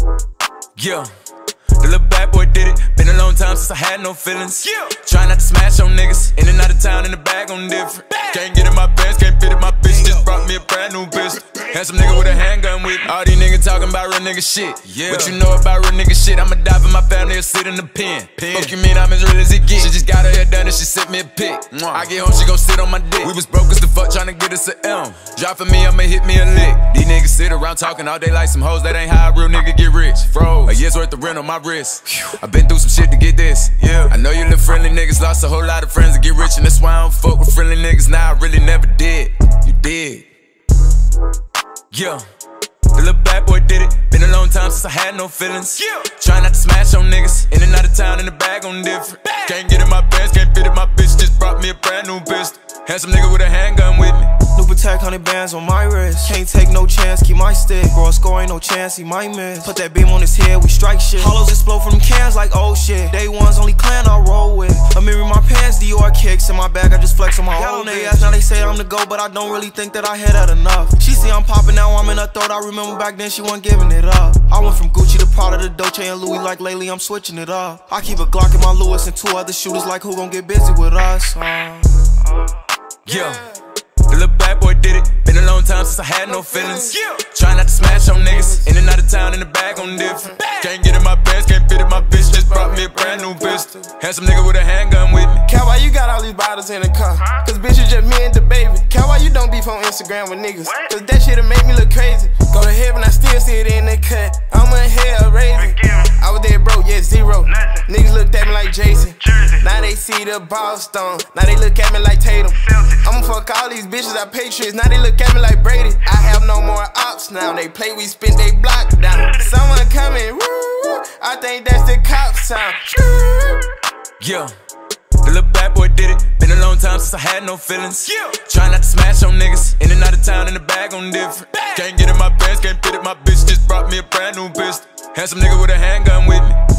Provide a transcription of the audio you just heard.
Yeah, the little bad boy did it. Been a long time since I had no feelings. Try not to smash on niggas. In and out of town, in the bag on different. Can't get in my pants, can't fit in my bitch. Just brought me a brand new pistol. Handsome nigga with a handgun with me. All these niggas talking about real nigga shit. What you know about real nigga shit? I'ma die for my family or sit in the pen. Fuck you mean I'm as real as it gets? She just got her hair done and she sent me a pic. I get home, she gon' sit on my dick. We was broke as the fuck tryna get us a M. Drop for me, I'ma hit me a lick. These niggas sit around talking all day like some hoes. That ain't how a real nigga get rich. Froze. A year's worth of rent on my wrist. I been through some shit to get this. I know you little friendly niggas lost a whole lot of friends to get rich, and that's why I don't fuck with friendly niggas. Now I really never did. You did. Yeah, the little bad boy did it. Been a long time since I had no feelings. Try not to smash on niggas. In and out of town, in the bag on different. Can't get in my pants, can't fit in my bitch. Just brought me a brand new pistol. Handsome nigga with a handgun with me. New Patek 100 bands on my wrist. Can't take no chance, keep my stick. Bro, score ain't no chance, he might miss. Put that beam on his head, we strike shit. Hollows explode from cans like oh shit. Day one's only clan I roll with. A mirror in my pants, Dior kicks. In my bag, I just flex on my own niggas. Now they say I'm the GOAT, but I don't really think that I hit that enough. She see I'm popping, now I'm in her throat. I remember back then she wasn't giving it up. I went from Gucci to Prada to Dolce and Louis. Like lately I'm switching it up. I keep a Glock in my Lewis and 2 other shooters. Like who gon' get busy with us? Yeah, the little bad boy did it. Been a long time since I had no feelings. Try not to smash on niggas. In and out of town, in the bag on different. Can't get in my pants, can't fit in my bitch. Just brought me a brand new pistol. Handsome nigga with a handgun with me. Cal, why you got all these bottles in the car? Cause bitch, it's just me and DaBaby. Cal, why you don't beef on Instagram with niggas? Cause that shit'll make me look crazy. Go to heaven, I still see it in the cut. I'm in hell raising. I was there broke, yeah, zero. Niggas looked at me like Jason. Now they see the Boston. Now they look at me like Tatum. I'ma fuck all these bitches, I Patriots. Now they look at me like Brady. I have no more ops now. They play, we spin, they block down. Someone coming, woo. I think that's the cop sound. Yeah, the little bad boy did it. Been a long time since I had no feelings. Try not to smash on niggas. In and out of town, in the bag on different. Can't get in my pants, can't fit in my bitch. Just brought me a brand new pistol. Handsome nigga with a handgun with me.